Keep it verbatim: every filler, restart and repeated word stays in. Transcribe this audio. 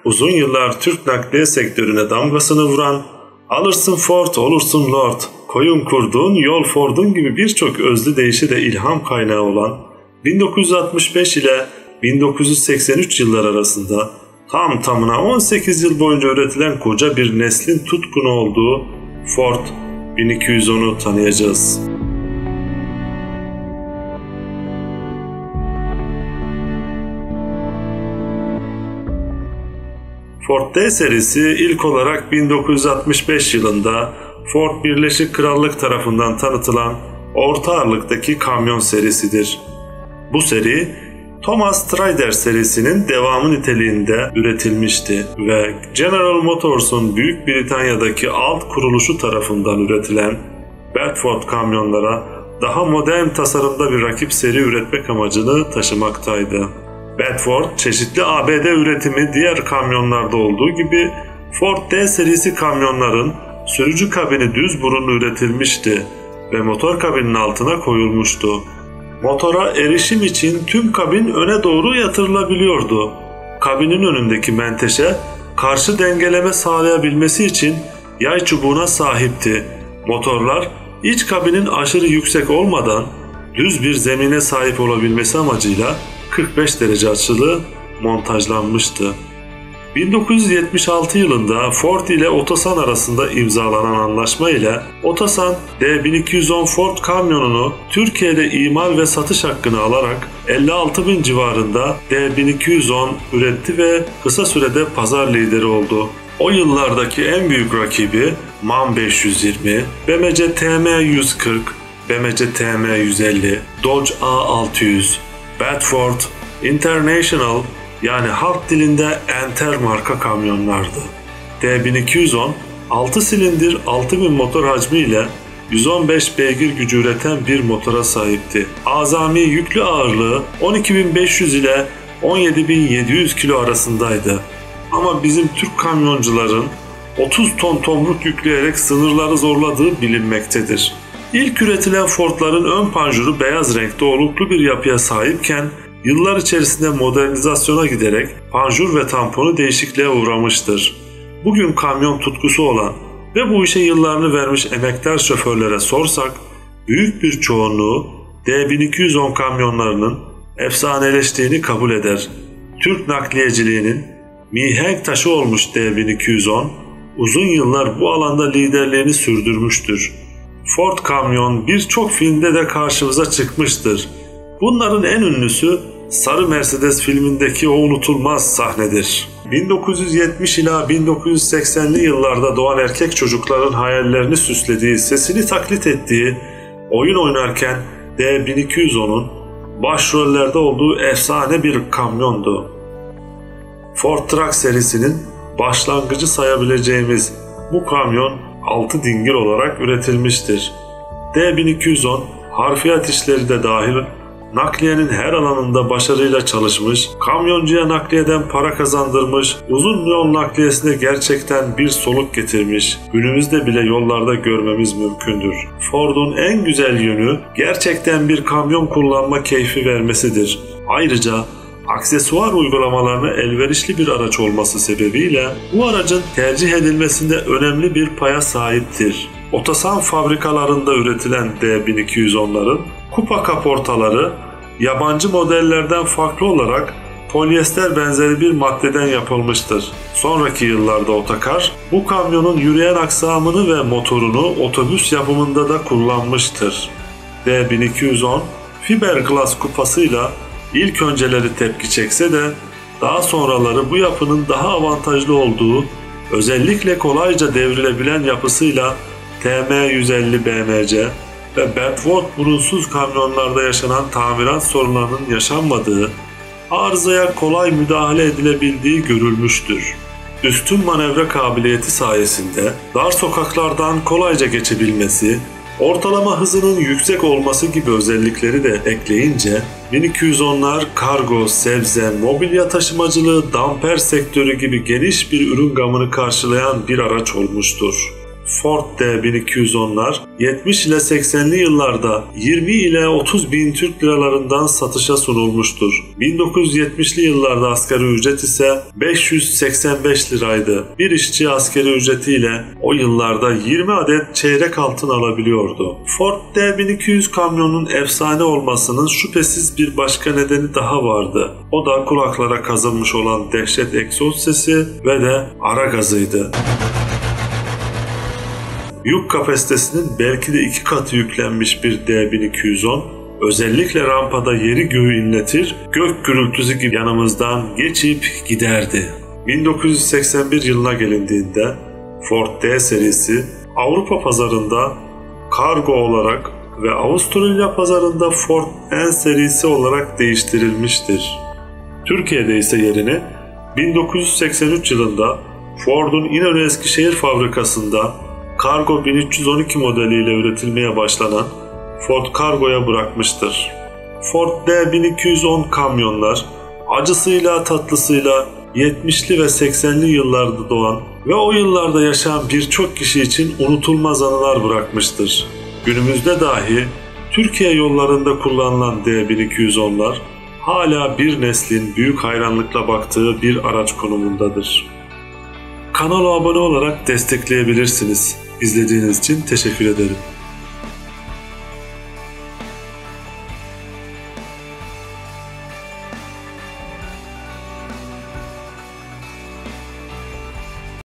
uzun yıllar Türk nakliye sektörüne damgasını vuran, alırsın Ford olursun Lord, koyun kurdun yol Ford'un gibi birçok özlü deyişi de ilham kaynağı olan bin dokuz yüz altmış beş ile bin dokuz yüz seksen üç yıllar arasında tam tamına on sekiz yıl boyunca üretilen koca bir neslin tutkunu olduğu Ford bin iki yüz onu tanıyacağız. Ford D serisi ilk olarak bin dokuz yüz altmış beş yılında Ford Birleşik Krallık tarafından tanıtılan orta ağırlıktaki kamyon serisidir. Bu seri Thomas Stryder serisinin devamı niteliğinde üretilmişti ve General Motors'un Büyük Britanya'daki alt kuruluşu tarafından üretilen Bedford kamyonlara daha modern tasarımda bir rakip seri üretmek amacını taşımaktaydı. Bedford, çeşitli A B D üretimi diğer kamyonlarda olduğu gibi Ford D serisi kamyonların sürücü kabini düz burunlu üretilmişti ve motor kabinin altına koyulmuştu. Motora erişim için tüm kabin öne doğru yatırılabiliyordu. Kabinin önündeki menteşe karşı dengeleme sağlayabilmesi için yay çubuğuna sahipti. Motorlar iç kabinin aşırı yüksek olmadan düz bir zemine sahip olabilmesi amacıyla kırk beş derece açılı montajlanmıştı. bin dokuz yüz yetmiş altı yılında Ford ile Otosan arasında imzalanan anlaşma ile Otosan D bin iki yüz on Ford kamyonunu Türkiye'de imal ve satış hakkını alarak elli altı bin civarında D bin iki yüz on üretti ve kısa sürede pazar lideri oldu. O yıllardaki en büyük rakibi MAN beş yüz yirmi, B M C T M yüz kırk, B M C T M yüz elli, Dodge A altı yüz, Bedford, International yani halk dilinde Enter marka kamyonlardı. D bin iki yüz on altı silindir altı bin motor hacmi ile yüz on beş beygir gücü üreten bir motora sahipti. Azami yüklü ağırlığı on iki bin beş yüz ile on yedi bin yedi yüz kilo arasındaydı. Ama bizim Türk kamyoncuların otuz ton tomruk yükleyerek sınırları zorladığı bilinmektedir. İlk üretilen Ford'ların ön panjuru beyaz renkte oluklu bir yapıya sahipken yıllar içerisinde modernizasyona giderek panjur ve tamponu değişikliğe uğramıştır. Bugün kamyon tutkusu olan ve bu işe yıllarını vermiş emektar şoförlere sorsak büyük bir çoğunluğu D bin iki yüz on kamyonlarının efsaneleştiğini kabul eder. Türk nakliyeciliğinin mihenk taşı olmuş D bin iki yüz on uzun yıllar bu alanda liderliğini sürdürmüştür. Ford kamyon birçok filmde de karşımıza çıkmıştır. Bunların en ünlüsü Sarı Mercedes filmindeki o unutulmaz sahnedir. bin dokuz yüz yetmiş ila bin dokuz yüz seksenli yıllarda doğan erkek çocukların hayallerini süslediği, sesini taklit ettiği, oyun oynarken D bin iki yüz onun başrollerde olduğu efsane bir kamyondu. Ford Truck serisinin başlangıcı sayabileceğimiz bu kamyon altı dingil olarak üretilmiştir. D bin iki yüz on harfiyat işleri de dahil nakliyenin her alanında başarıyla çalışmış, kamyoncuya nakliyeden para kazandırmış, uzun yol nakliyesine gerçekten bir soluk getirmiş, günümüzde bile yollarda görmemiz mümkündür. Ford'un en güzel yönü gerçekten bir kamyon kullanma keyfi vermesidir. Ayrıca aksesuar uygulamalarına elverişli bir araç olması sebebiyle bu aracın tercih edilmesinde önemli bir paya sahiptir. Otosan fabrikalarında üretilen D bin iki yüz onların kupa kaportaları yabancı modellerden farklı olarak polyester benzeri bir maddeden yapılmıştır. Sonraki yıllarda Otokar bu kamyonun yürüyen aksamını ve motorunu otobüs yapımında da kullanmıştır. D bin iki yüz on fiberglass kupasıyla ilk önceleri tepki çekse de daha sonraları bu yapının daha avantajlı olduğu, özellikle kolayca devrilebilen yapısıyla T M yüz elli B M C ve Bedford burunsuz kamyonlarda yaşanan tamirat sorunlarının yaşanmadığı, arızaya kolay müdahale edilebildiği görülmüştür. Üstün manevra kabiliyeti sayesinde dar sokaklardan kolayca geçebilmesi, ortalama hızının yüksek olması gibi özellikleri de ekleyince bin iki yüz onlar kargo, sebze, mobilya taşımacılığı, damper sektörü gibi geniş bir ürün gamını karşılayan bir araç olmuştur. Ford D bin iki yüz onlar yetmiş ile seksenli yıllarda yirmi ile otuz bin Türk liralarından satışa sunulmuştur. bin dokuz yüz yetmişli yıllarda asgari ücret ise beş yüz seksen beş liraydı. Bir işçi asgari ücretiyle o yıllarda yirmi adet çeyrek altın alabiliyordu. Ford D bin iki yüz kamyonun efsane olmasının şüphesiz bir başka nedeni daha vardı. O da kulaklara kazınmış olan dehşet egzoz sesi ve de ara gazıydı. Yük kapasitesinin belki de iki katı yüklenmiş bir D bin iki yüz on, özellikle rampada yeri göğü inletir, gök gürültüsü gibi yanımızdan geçip giderdi. bin dokuz yüz seksen bir yılına gelindiğinde Ford D serisi Avrupa pazarında kargo olarak ve Avustralya pazarında Ford N serisi olarak değiştirilmiştir. Türkiye'de ise yerini bin dokuz yüz seksen üç yılında Ford'un İnönü Eskişehir fabrikasında Kargo bin üç yüz on iki modeliyle üretilmeye başlanan Ford Kargo'ya bırakmıştır. Ford D bin iki yüz on kamyonlar acısıyla tatlısıyla yetmişli ve seksenli yıllarda doğan ve o yıllarda yaşayan birçok kişi için unutulmaz anılar bırakmıştır. Günümüzde dahi Türkiye yollarında kullanılan D bin iki yüz onlar hala bir neslin büyük hayranlıkla baktığı bir araç konumundadır. Kanala abone olarak destekleyebilirsiniz. İzlediğiniz için teşekkür ederim.